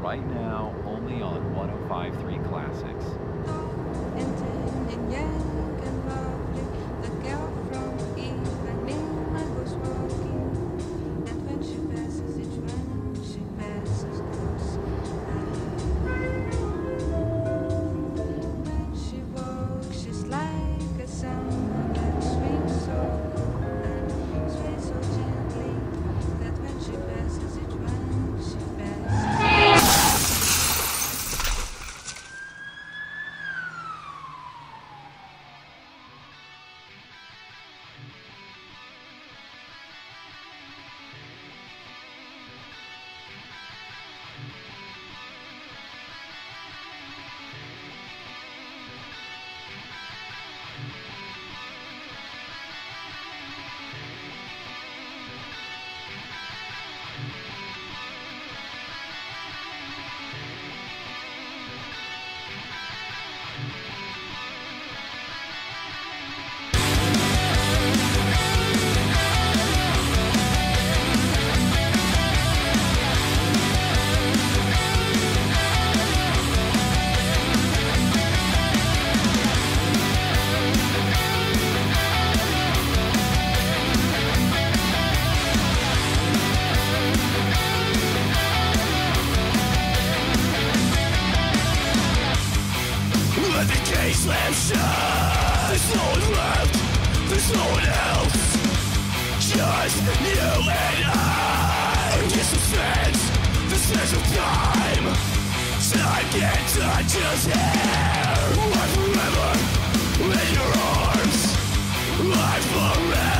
right now only on 105.3 Classics. And then and young and lovely, the girl from Ipanema goes walking. And when she passes each one, she passes close. When she walks, she's like a song that swings so and sways so gently that when she passes each one, she passes. Let the gate slam shut. There's no one left, there's no one else. Just you and I. Against the fence, the sense of time. Time can't touch us here. Life forever in your arms. Life forever.